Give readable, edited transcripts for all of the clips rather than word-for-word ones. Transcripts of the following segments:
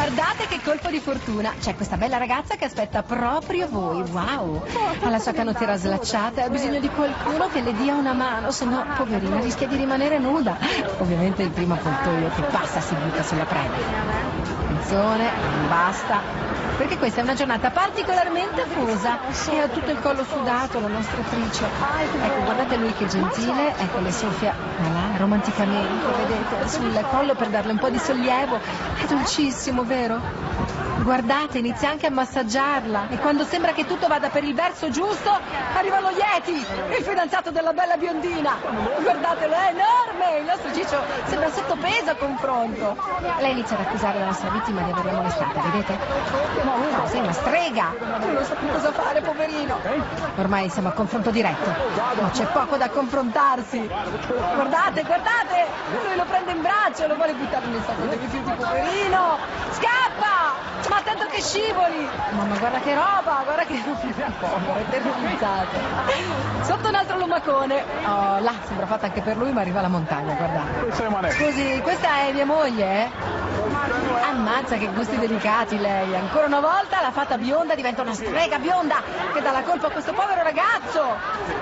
Guardate che colpo di fortuna. C'è questa bella ragazza che aspetta proprio voi. Wow. Ha la sua canottiera slacciata e ha bisogno di qualcuno che le dia una mano, se no, poverina, rischia di rimanere nuda. Ovviamente il primo avvoltoio che passa si butta sulla preda. Attenzione, non basta. Perché questa è una giornata particolarmente afosa e ha tutto il collo sudato la nostra attrice. Ecco, guardate lui che gentile, ecco le soffia là, romanticamente, vedete, sul collo per darle un po' di sollievo. È dolcissimo, vero? Guardate, inizia anche a massaggiarla e quando sembra che tutto vada per il verso giusto, arriva lo Yeti, il fidanzato della bella biondina. Guardatelo, è enorme, il nostro Ciccio sembra sottopeso a confronto. Lei inizia ad accusare la nostra vittima di averla molestata, vedete? No, sei una strega, non so più cosa fare, poverino. Ormai siamo a confronto diretto, ma c'è poco da confrontarsi. Guardate, guardate, lui lo prende in braccio, lo vuole buttare nel sacco dei rifiuti, poverino. Scappa! Ma attento che scivoli! Mamma, guarda che roba, guarda che povero, è terrorizzato. Sotto un altro lumacone. Oh, là, sembra fatta anche per lui, ma arriva alla montagna, guardate. Scusi, questa è mia moglie, eh? Ammazza, che gusti delicati lei. Ancora una volta la fata bionda diventa una strega bionda che dà la colpa a questo povero ragazzo.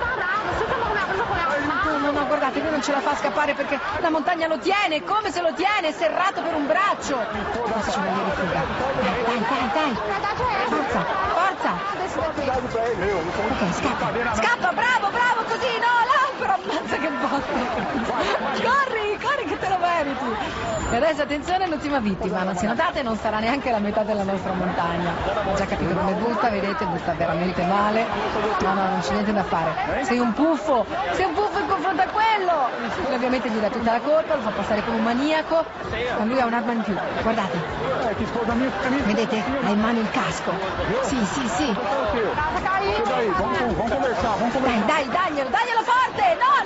No, guardate, lui non ce la fa scappare perché la montagna lo tiene, come se lo tiene, serrato per un braccio. Adesso ci voglio rifugare. Dai. Forza. Ok, scappa, bravo, così, no, là, però ammazza che botte. Corri che te lo meriti. E adesso attenzione, l'ultima vittima, non si notate, non sarà neanche la metà della nostra montagna. Ho già capito come butta, vedete, butta veramente male. No, non c'è niente da fare. Sei un puffo in confronto a quello. E ovviamente gli dà tutta la colpa, lo fa passare come un maniaco, ma lui ha un'arma in più. Guardate. Vedete? Ha in mano il casco. Sì. Dai, Daglielo